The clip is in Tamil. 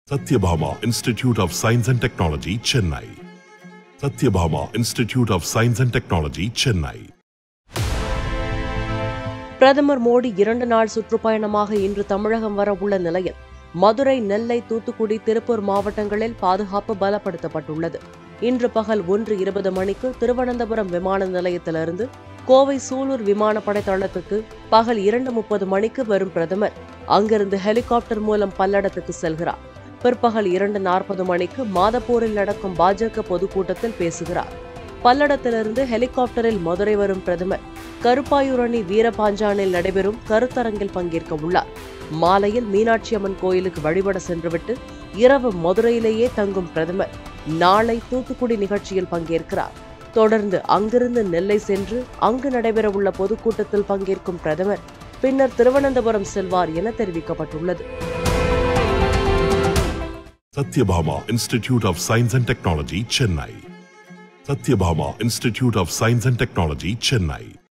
Satyabhama Institute of Science and Technology, Chennai. Satyabhama Institute of Science and Technology, Chennai. பிரதமர் மோடி 2 நாள் சுற்றுப்பயணமாக இன்று தமிழகம் வர உள்ள நிலையில் மதுரை, நெல்லை, தூத்துக்குடி, திருப்பூர் மாவட்டங்களில் பாதுகாப்பு பலப்படுத்தப்பட்டுள்ளது. இன்று பகல் 1:20 மணிக்கு திருவனந்தபுரம் விமான நிலையத்திலிருந்து கோவை சூலூர் விமானப்படை தளத்துக்கு பகல் 2:30 மணிக்கு வரும் பிரதமர் அங்கிருந்து ஹெலிகாப்டர் மூலம் பல்லடத்துக்கு செல்கிறார். பிற்பகல் 2:40 மணிக்கு மாதப்பூரில் நடக்கும் பாஜக பொதுக்கூட்டத்தில் பேசுகிறார். பல்லடத்திலிருந்து ஹெலிகாப்டரில் மதுரை வரும் பிரதமர் கருப்பாயூரணி வீரபாஞ்சானில் நடைபெறும் கருத்தரங்கில் பங்கேற்க உள்ளார். மாலையில் மீனாட்சி அம்மன் கோயிலுக்கு வழிபட சென்றுவிட்டு இரவு மதுரையிலேயே தங்கும் பிரதமர் நாளை தூத்துக்குடி நிகழ்ச்சியில் பங்கேற்கிறார். தொடர்ந்து அங்கிருந்து நெல்லை சென்று அங்கு நடைபெறவுள்ள பொதுக்கூட்டத்தில் பங்கேற்கும் பிரதமர் பின்னர் திருவனந்தபுரம் செல்வார் என தெரிவிக்கப்பட்டுள்ளது. Satyabhama Institute of Science and Technology, Chennai. Satyabhama Institute of Science and Technology, Chennai.